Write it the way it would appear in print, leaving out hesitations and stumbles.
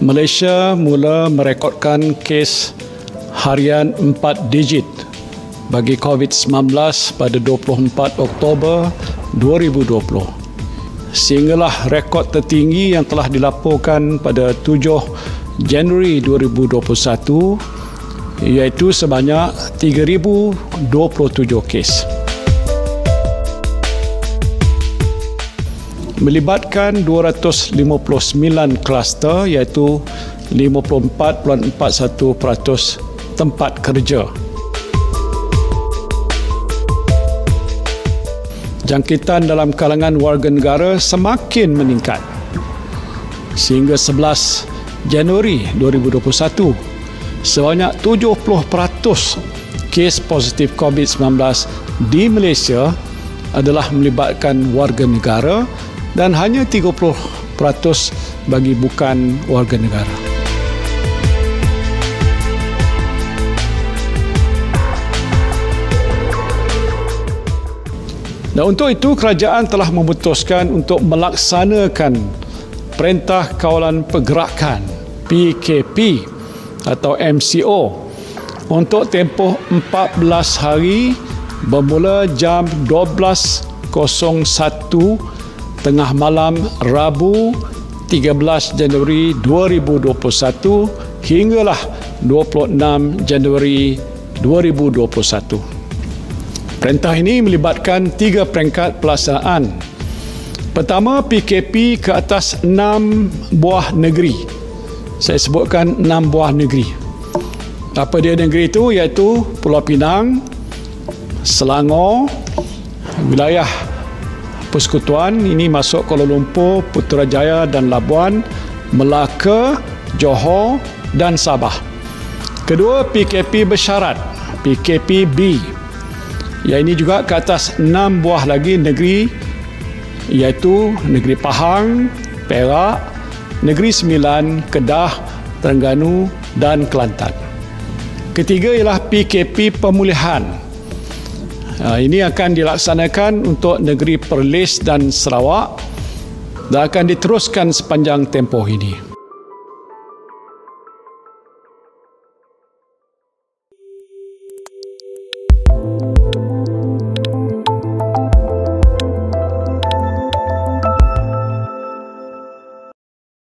Malaysia mula merekodkan kes harian 4 digit bagi COVID-19 pada 24 Oktober 2020. Sehinggalah rekod tertinggi yang telah dilaporkan pada 7 Januari 2021 iaitu sebanyak 3,027 kes. Melibatkan 259 kluster iaitu 54.41% tempat kerja. Jangkitan dalam kalangan warga negara semakin meningkat. Sehingga 11 Januari 2021, sebanyak 70% kes positif COVID-19 di Malaysia adalah melibatkan warga negara dan hanya 30% bagi bukan warga negara. Dan untuk itu, kerajaan telah memutuskan untuk melaksanakan Perintah Kawalan Pergerakan PKP atau MCO untuk tempoh 14 hari bermula jam 12.01 tengah malam Rabu 13 Januari 2021 hinggalah 26 Januari 2021. Perintah ini melibatkan 3 peringkat pelaksanaan. Pertama, PKP ke atas 6 buah negeri. Saya sebutkan 6 buah negeri. Apa dia negeri itu? Iaitu Pulau Pinang, Selangor, wilayah Persekutuan, ini masuk Kuala Lumpur, Putrajaya dan Labuan, Melaka, Johor dan Sabah. Kedua, PKP bersyarat, PKP-B. Yang ini juga ke atas 6 buah lagi negeri, iaitu Negeri Pahang, Perak, Negeri Sembilan, Kedah, Terengganu dan Kelantan. Ketiga ialah PKP pemulihan. Ini akan dilaksanakan untuk negeri Perlis dan Sarawak dan akan diteruskan sepanjang tempoh ini.